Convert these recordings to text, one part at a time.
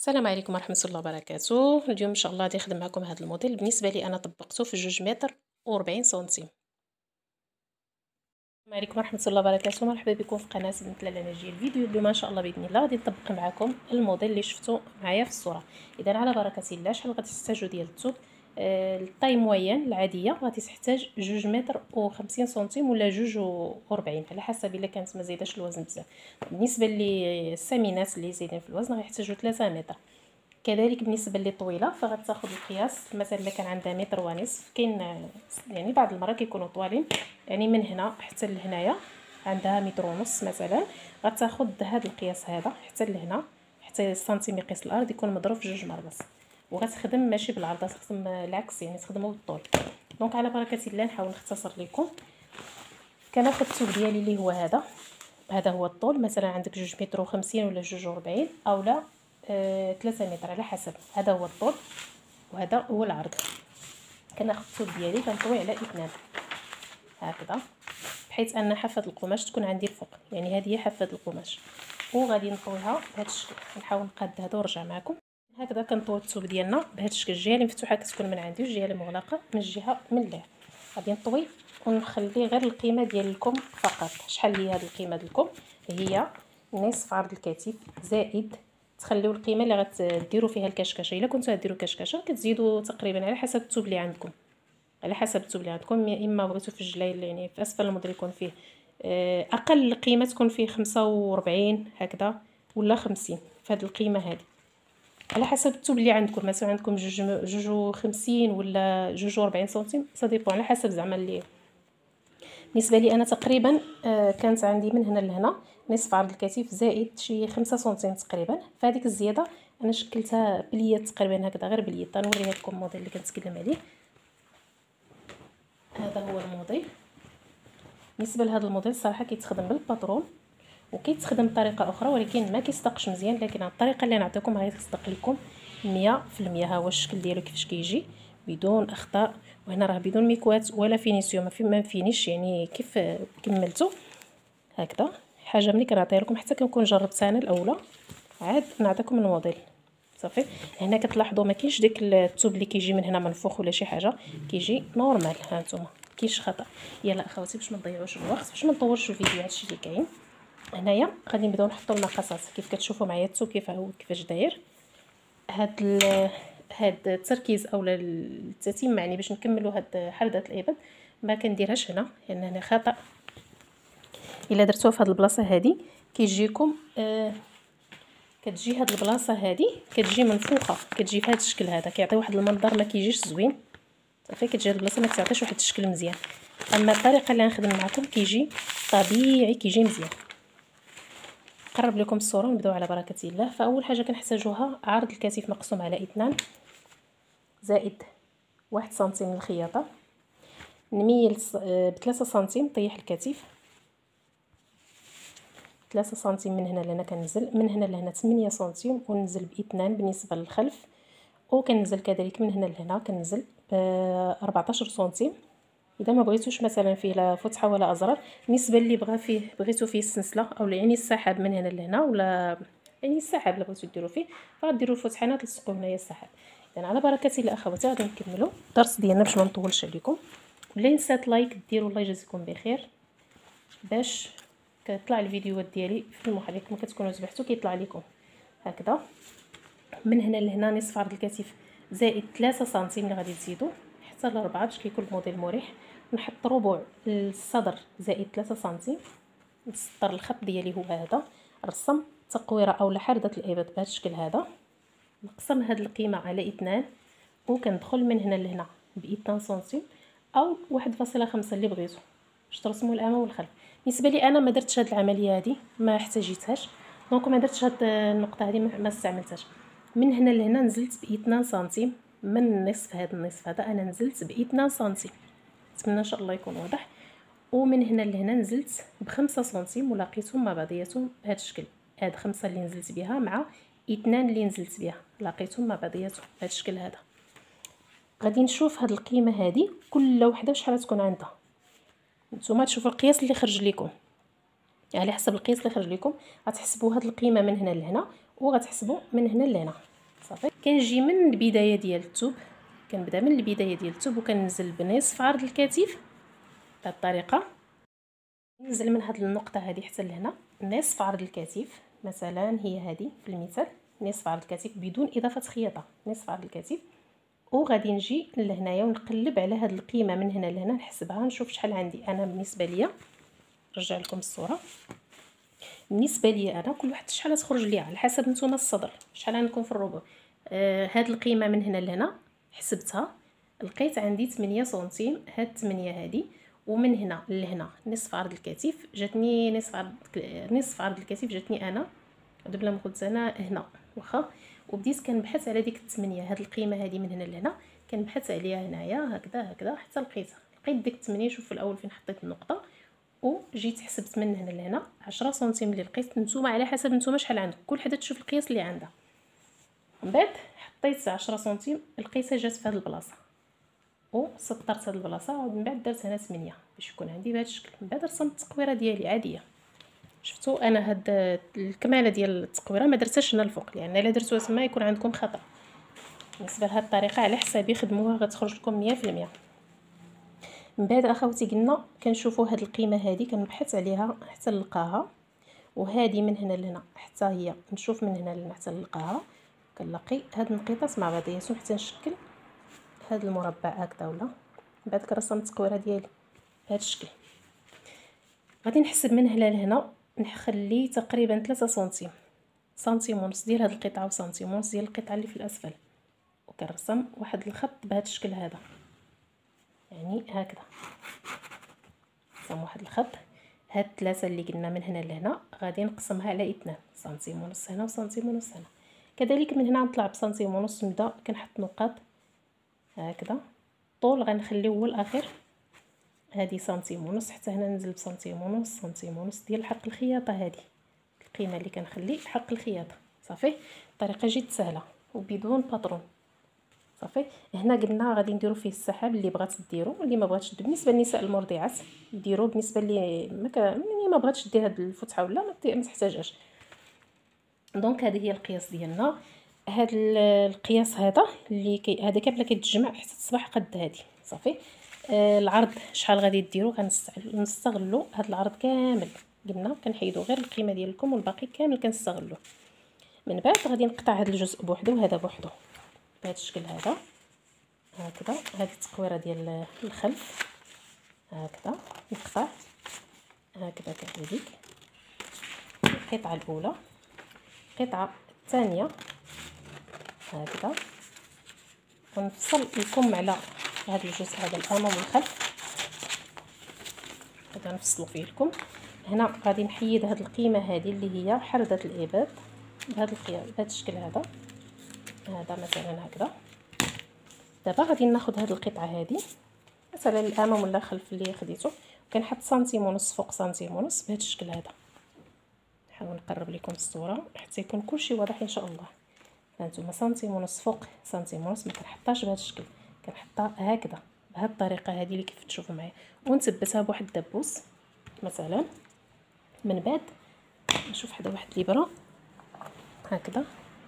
السلام عليكم ورحمة الله وبركاته. اليوم ان شاء الله غادي نخدم معكم هذا الموديل. بالنسبه لي انا طبقته في 2 متر و40 سنتيم. السلام عليكم ورحمة الله وبركاته، مرحبا بكم في قناة بنت لاله نجي. الفيديو اليوم ان شاء الله باذن الله غادي نطبق معكم الموديل اللي شفتو معايا في الصوره. اذا على بركه الله شحال غادي تحتاجوا ديال الثوب؟ الطاي موين العاديه غادي تحتاج 2 متر و50 سنتيم ولا 2 و40 على حسب الا كانت ما زايداش الوزن بزاف. بالنسبه للسمينات اللي زايدين في الوزن غيحتاجوا 3 متر. كذلك بالنسبه لي طويله فغتاخذ القياس، مثلا الا كان عندها متر ونصف، كاين يعني بعض المرات كيكونوا طوالين، يعني من هنا حتى لهنايا عندها متر ونص مثلا، غتاخذ هذا القياس هذا حتى لهنا، حتى السنتيم يقيس الارض يكون مضروب في 2 مرات، وغتخدم ماشي بالعرض، غتخدم العكس يعني تخدموا بالطول. دونك على بركه الله نحاول نختصر لكم. كناخذ الثوب ديالي اللي هو هذا هو الطول، مثلا عندك 2 متر و50 ولا 2 و40 اولا 3 متر على حسب. هذا هو الطول وهذا هو العرض. كناخذ الثوب ديالي كنطوي على 2 هكذا، بحيث ان حافه القماش تكون عندي الفوق، يعني هذه هي حافه القماش، وغادي نطويها بهذا الشكل. نحاول نقاد هذا ونرجع معكم. هكذا كنطوي الثوب ديالنا بهذا الشكل. الجهه اللي مفتوحه كتكون من عندي والجهه اللي مغلقه من الجهه من اللهيه. غادي نطوي ونخلي غير القيمه ديالكم فقط. شحال هي هذه القيمه ديالكم؟ هي نصف عرض الكتف زائد، تخليو القيمه اللي غتديروا فيها الكشكشه. الا كنتو غديروا كشكشه كتزيدوا تقريبا على حسب الثوب اللي عندكم، على حسب الثوب اللي عندكم. يا اما بغيتو في الجلايل يعني في اسفل الموديل يكون فيه اقل قيمه تكون فيه 45 هكذا ولا 50 في هذه القيمه هذه، على حسب الثوب اللي عندكم. مثلا عندكم 2 ولا 2 و40 سنتيم، صديقوا على حسب زعما اللي. بالنسبه لي انا تقريبا كانت عندي من هنا لهنا نصف عرض الكتف زائد شي 5 سنتيم تقريبا. فهذيك الزياده انا شكلتها باليد تقريبا هكذا، غير باليد. غنوريها لكم الموديل اللي كنتكلم عليه. هذا هو الموديل. بالنسبه لهذا الموديل صراحه كيتخدم بالباترون وكيتخدم بطريقه اخرى، ولكن ما كيصدقش مزيان، لكن الطريقه اللي نعطيكم غيصدق لكم 100%. ها هو الشكل ديالو كيفاش كيجي بدون اخطاء. وهنا راه بدون ميكوات ولا فينيسيون، ما فينيش يعني كيف كملته هكذا. حاجه ملي كنعطيها لكم حتى كنكون جربت انا الاولى عاد نعطيكم الموديل صافي. هنا كتلاحظوا ما كاينش داك الثوب اللي كيجي من هنا منفوخ ولا شي حاجه، كيجي نورمال. ها نتوما كاينش خطا. يلا اخواتي باش ما نضيعوش الوقت، باش ما نطولش الفيديو، هادشي اللي كاين. هنايا غادي نبداو نحطوا المقاسات كيف كتشوفوا معايا الثوب كيفاش داير. هاد التركيز اولا التتيم معني باش نكملوا هاد حردة الابط ما كنديرهاش هنا، لان هنا خطا. الا درتوها في هاد البلاصه هادي كيجيكم كتجي هاد البلاصه هادي كتجي منفوخه، كتجي في هاد الشكل هذا، كيعطي واحد المنظر ما كيجيش زوين صافي. كتجي هاد البلاصه ما تعطيش واحد الشكل مزيان. اما الطريقه اللي غنخدم معكم كيجي طبيعي، كيجي مزيان. نقرب لكم الصوره ونبداو على بركه الله. فاول حاجه كنحتاجوها عرض الكتف مقسوم على 2 زائد 1 سنتيم من الخياطه. نميل ب3 سنتيم طيح الكتف، 3 سنتيم من هنا لهنا. كنزل من هنا لهنا 8 سنتيم وننزل ب2 بالنسبه للخلف، وكنزل كذلك من هنا لهنا كنزل ب 14 سنتيم. اذا ما بغيتوش مثلا فيه لا فتحه ولا ازرار، بالنسبه اللي بغيتو فيه السنسله او يعني السحاب من هنا لهنا، ولا يعني السحاب اللي بغيتو ديروا فيه فغديروا الفتحانات تلصقوا هنايا السحاب. اذا على بركه الله اخواتي غادي نكملوا الدرس ديالنا باش ما نطولش عليكم. ولا نسات لايك ديروا، الله يجازيكم بخير، باش كيطلع الفيديوهات ديالي في المحرك ما كتكونوا ذبحتوا كيطلع لكم هكذا. من هنا لهنا نصف عرض الكتف زائد 3 سنتيم اللي غادي تزيدوا حتى ل4 باش كيكون الموديل مريح. نحط ربع الصدر زائد 3 سنتيم، نسطر الخط ديالي هو هذا، رسم تقويره او حرده الابط بهذا الشكل هذا. نقسم هذه القيمه على 2 وكندخل من هنا لهنا ب 2 سنتيم او 1.5 اللي بغيتو باش ترسموا الامام والخلف. بالنسبه لي انا ما درتش هذه العمليه هذه، ما احتاجيتهاش، دونك ما درتش هذه النقطه هذه، ما استعملتهاش. من هنا لهنا نزلت ب 2 سنتيم من نصف هذا النصف هذا، انا نزلت ب 2 سنتيم، نتمنى ان شاء الله يكون واضح. ومن هنا لهنا نزلت ب5 سنتيم ولقيتهم مع بعضياتهم بهذا الشكل. هاد 5 اللي نزلت بها مع 2 اللي نزلت بها لقيتهم مع بعضياتهم بهذا الشكل هذا. غادي نشوف هاد القيمه هذه كل وحده شحال تكون عندها. نتوما تشوفوا القياس اللي خرج لكم، على حسب القياس اللي خرج لكم غتحسبوا هاد القيمه من هنا لهنا وغتحسبوا من هنا لهنا كنجي من البدايه ديال الثوب، كنبدا من البدايه ديال الثوب وكننزل بنصف عرض الكتف بهذه الطريقه. ننزل من هذه النقطه هذه حتى لهنا نصف عرض الكتف، مثلا هي هذه في المثال نصف عرض الكتف بدون اضافه خياطه، نصف عرض الكتف. وغادي نجي لهنايا ونقلب على هذه القيمه من هنا لهنا، نحسبها نشوف شحال عندي انا. بالنسبه ليا نرجع لكم الصوره، بالنسبه لي انا كل واحد شحال تخرج ليها على حسب نتوما الصدر شحال عندكم في الربع. هاد القيمه من هنا لهنا حسبتها لقيت عندي 8 سنتيم. هاد 8 هادي، ومن هنا لهنا نصف عرض الكتف جاتني نصف عرض الكتف جاتني انا بلا ما قلت انا هنا واخا. وبديت كنبحث على ديك 8، هاد القيمه هذه من هنا لهنا كنبحث عليها هنايا هكذا حتى لقيت ديك 8. شوف في الاول فين حطيت النقطه، وجيت حسبت من هنا لهنا 10 سنتيم اللي لقيت. نتوما على حسب نتوما شحال عندكم، كل حدا تشوف القياس اللي عندها. من بعد حطيت 10 سنتيم لقيتها جات في هذه البلاصه، وسطرت هذه البلاصه، ومن بعد درت هنا 8 باش يكون عندي بهذا الشكل. من بعد رسمت التقويره ديالي عاديه. شفتوا انا هاد الكماله ديال التقويره ما درتهاش هنا الفوق، لان الا درتوها تما يكون عندكم خطا. بالنسبه لهاد الطريقه على حسابي خدموها غتخرج لكم 100%. من بعد اخوتي قلنا كنشوفوا هاد القيمه هذه كنبحث عليها حتى نلقاها، وهذه من هنا لهنا حتى هي نشوف من هنا لهنا حتى نلقاها. كنلاقي هاد النقيطات مع بعضياتهم حتى نشكل هاد المربع هكذا ولا. من بعد كنرسم التقويره ديالي بهذا الشكل. غادي نحسب من هنا لهنا نخلي تقريبا 3 سنتيم، سنتيم ونص ديال هاد القطعه وسنتيم ونص ديال القطعه اللي في الاسفل، وكنرسم واحد الخط بهذا الشكل هذا، يعني هكذا نرسم واحد الخط. هاد 3 اللي قلنا من هنا لهنا غادي نقسمها على 2 سنتيم ونص هنا وسنتيم ونص هنا. كذلك من هنا نطلع بسنتيم ونص، نبدا كنحط نقاط هكذا. الطول غنخليه هو الاخير، هذه سنتيم ونص حتى هنا ننزل بسنتيم ونص، سنتيم ونص ديال حق الخياطه. هذه القيمه اللي كنخلي حق الخياطه. صافي الطريقه جد سهله وبدون باترون. صافي هنا قلنا غادي نديرو فيه السحاب اللي بغات ديرو، اللي ما بغاتش. بالنسبه للنساء المرضعات ديرو، بالنسبه اللي ما بغاتش دير هاد الفتحه ولا ما تحتاجهاش. دونك هذه هي القياس ديالنا. هاد القياس هذا اللي هذا كامله كيتجمع حتى تصبح قد هذه. صافي العرض شحال غادي ديرو؟ غنستغلوا هذا العرض كامل. قلنا كنحيدوا غير القيمه ديالكم والباقي كامل كنستغلوا. من بعد غادي نقطع هذا الجزء بوحده وهذا بوحده بهذا الشكل هذا هكذا. هذه التقويره ديال الخلف هكذا نقطع هكذا كذلك. القطعه الاولى، القطعه الثانيه هكذا. ونفصل الكم على هذا الجزء هذا الامام والخلف، هذا نفصلوا فيه الكم. هنا غادي نحيد هذه القيمه هذه اللي هي حرده الابط بهذا الخيار بهذا الشكل هذا مثلا هكذا. دابا غادي ناخذ هذه القطعه هذه مثلا الامام ولا الخلف اللي خديته، وكنحط سنتيم ونص فوق سنتيم ونص بهذا الشكل هذا. نحاول نقرب لكم الصوره حتى يكون كلشي واضح ان شاء الله. هانتوما سنتيم ونص فوق سنتيم ونص، ما كنحطهاش بهذا الشكل، كنحطها هكذا بهذه الطريقه هذه اللي كيف تشوفوا معايا، ونثبتها بواحد الدبوس مثلا. من بعد نشوف حدا واحد الابره هكذا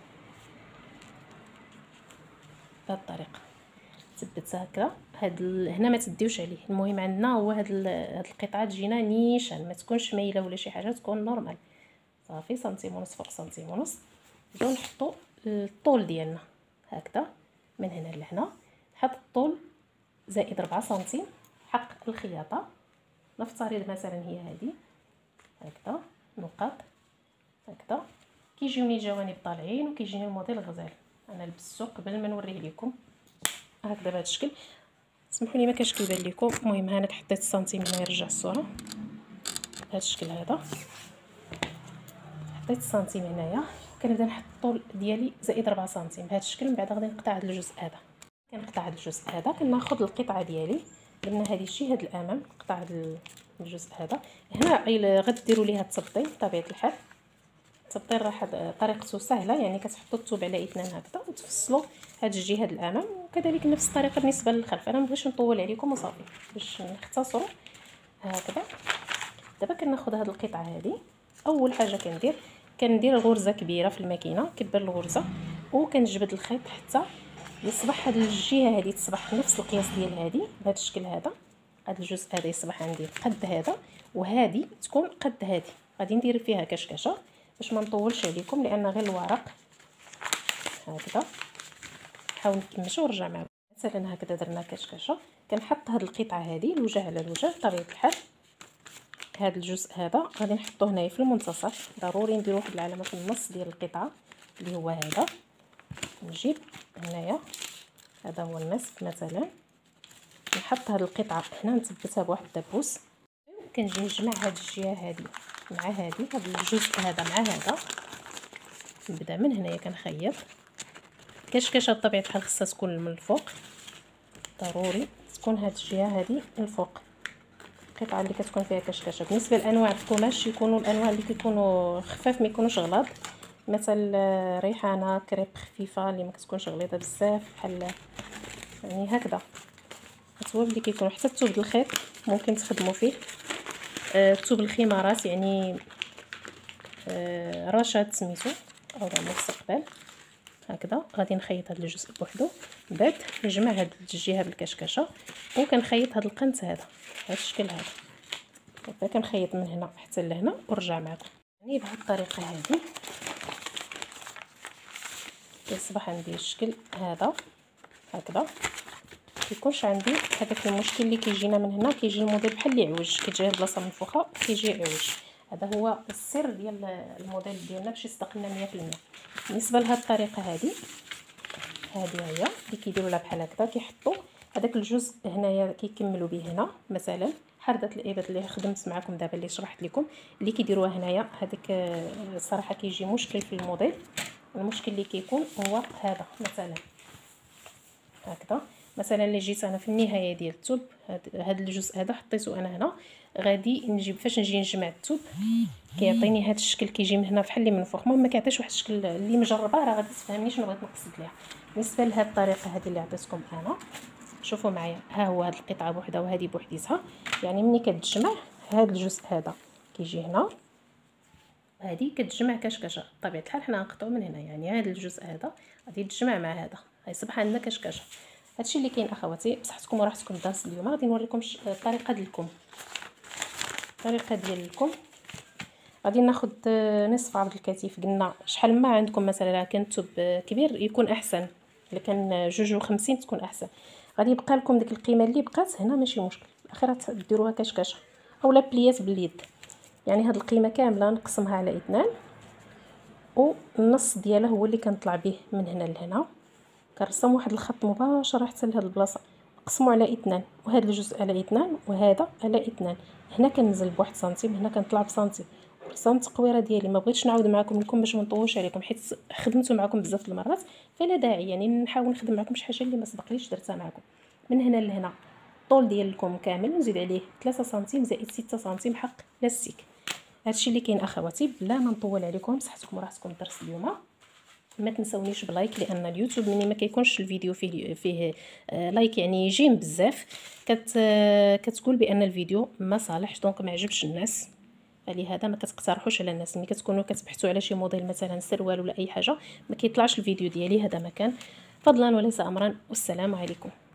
بهذه الطريقه، ثبتها هكا. هنا ما تديوش عليه. المهم عندنا هو هاد القطعه تجينا نيشان، ما تكونش مايله ولا شي حاجه، تكون نورمال. صافي سنتيم ونص فوق سنتيم ونص. نبداو نحطوا الطول ديالنا هكذا من هنا لهنا. نحط الطول زائد 4 سنتيم حق الخياطه. نفترض مثلا هي هذه هكذا نقاط هكذا. كيجيوني الجوانب طالعين وكيجيني الموديل غزال. انا لبستو قبل ما نوريه لكم هكذا بهذا الشكل. سمحوا لي ما كاش كيبان لكم. المهم هنا حطيت السنتيم هنا يرجع الصوره بهذا الشكل هذا. حطيت السنتيم هنايا، كنبدا نحط الطول ديالي زائد 4 سنتيم بهذا الشكل. من بعد غادي نقطع هذا الجزء هذا، كنقطع هذا الجزء هذا. كناخذ القطعه ديالي قلنا هذه الشيء هذا الامام، نقطع هذا الجزء هذا. هنا غديروا ليها التبطين بطبيعه الحال. التبطين راه طريقته سهله، يعني كتحطوا الثوب على 2 هكذا وتفصلوا هاد الجهه الامام، وكذلك نفس الطريقه بالنسبه للخلف. انا مبغيتش نطول عليكم وصافي باش نختصروا هكذا. دابا كناخذ هاد القطعه هذه. اول حاجه كندير غرزه كبيره في الماكينه، كبر الغرزه وكنجبد الخيط حتى يصبح هاد الجهه هذه تصبح نفس القياس ديال هذه بهذا الشكل هذا. هذا الجزء هذا يصبح عندي قد هذا، وهذه تكون قد هذه. غادي ندير فيها كشكشه باش ما نطولش عليكم لان غير الورق. هكذا نحاول نكمشو ونرجع معكم. مثلا هكذا درنا كشكشه. كنحط هاد القطعه هذه الوجه على الوجه بطبيعه الحال. هذا الجزء هذا غادي نحطوه هنايا في المنتصف، ضروري نديرو واحد العلامه في النص ديال القطعه اللي هو هذا. نجيب هنايا هذا هو النصف مثلا، نحط هذه القطعه هنا نثبتها بواحد الدبوس. كنجي نجمع هذه الجهه هذه مع هذه، هذا الجزء هذا مع هذا. نبدا من هنايا كنخيط كشكشه بطبيعه الحال خصها تكون من الفوق، ضروري تكون هذه الجهه هذه من الفوق القطعه اللي كتكون فيها كشكشه. بالنسبه لانواع القماش يكونوا الانواع اللي كيكونوا خفاف، ما يكونوش غلاظ، مثل ريحانه كريب خفيفه اللي ما كتكونش غليظه بزاف بحال يعني هكذا. الثوب اللي كيكون حتى الثوب د الخيط ممكن تخدموا فيه. ثوب الخمارات يعني رشاد سميتو او المستقبل. هكذا غادي نخيط هذا الجزء بوحدو، من بعد نجمع هذه الجهه بالكشكشه وكنخيط هذا القنت هذا بهذا الشكل هذا. دابا كنخيط من هنا حتى لهنا ونرجع معكم. يعني بهذه الطريقه هذه كيصبح عندي الشكل هذا. هكذا كيكونش عندي هذاك المشكل اللي كيجينا من هنا، كيجي الموديل بحال اللي عوج، كتجي هاد البلاصه منفوخه وكيجي عوج. هذا هو السر ديال الموديل ديالنا باش يستقلنا 100%. بالنسبه لهاد الطريقه هذه هي اللي كيديروا لها بحال هكذا، كيحطوا هذاك الجزء هنايا كيكملوا به هنا مثلا حردة الابط اللي خدمت معكم دابا اللي شرحت لكم اللي كيديروها هنايا. هذاك الصراحه كيجي مشكل في الموديل. المشكل اللي كيكون هو هذا مثلا هكذا. مثلا اللي جيت انا في النهايه ديال الثوب هذا الجزء هذا حطيته انا هنا، غادي نجيب فاش نجي نجمع الثوب كيعطيني هذا الشكل كيجي من هنا بحال اللي من الفوق. المهم ما كيعطيش واحد الشكل اللي مجربه راه غادي تفهمني شنو بغيت نقصد ليها. بالنسبه لهاد الطريقه هذه اللي عطيتكم انا، شوفوا معايا ها هو هاد القطعه بوحدها وهذه بوحديتها. يعني ملي كتجمع هذا الجزء هذا كيجي هنا، هذه كتجمع كشكشه بطبيعه الحال. حنا نقطعوا من هنا، يعني هذا الجزء هذا غادي يتجمع مع هذا غيصبح عندنا كشكشه. هادشي اللي كاين اخواتي. بصحتكم وراحتكم الدرس اليوم غادي نوريكم الطريقه ديالكم. الطريقه ديالكم غادي ناخذ نصف عرض الكتيف. قلنا شحال ما عندكم، مثلا كان الثوب كبير يكون احسن، الا كان 52 تكون احسن. غادي يبقى لكم ديك القيمه اللي بقات هنا ماشي مشكل، الاخير ديروها كشكشه اولا بليات باليد. يعني هاد القيمه كامله نقسمها على 2 والنص ديالها هو اللي كنطلع به من هنا لهنا. كنرسم واحد الخط مباشره حتى لهاد البلاصه، نقسمو على 2 وهذا الجزء على 2 وهذا على 2. هنا كننزل بواحد سنتيم، هنا كنطلع بسنتيم. رسمت التقويره ديالي ما بغيتش نعاود معكم لكم باش ما نطولش عليكم، حيت خدمتو معكم بزاف المرات فلا داعي يعني نحاول نخدم معكم شي حاجه اللي ما سبقليش درتها معكم. من هنا لهنا الطول ديالكم كامل نزيد عليه 3 سنتيم زائد 6 سنتيم حق لاستيك. هادشي اللي كاين اخواتي. بلا ما نطول عليكم بصحتكم وراحتكم الدرس اليوم. ما تنسونيش بلايك، لان اليوتيوب مني ما كيكونش الفيديو فيه لايك يعني يجيم بزاف كتقول بان الفيديو ما صالحش، دونك ما عجبش الناس. فلهذا ما كتقترحوش على الناس. ملي كتكونوا كتبحثوا على شي موديل مثلا سروال ولا اي حاجه ما كيطلعش الفيديو ديالي. هذا مكان فضلا وليس امرا، والسلام عليكم.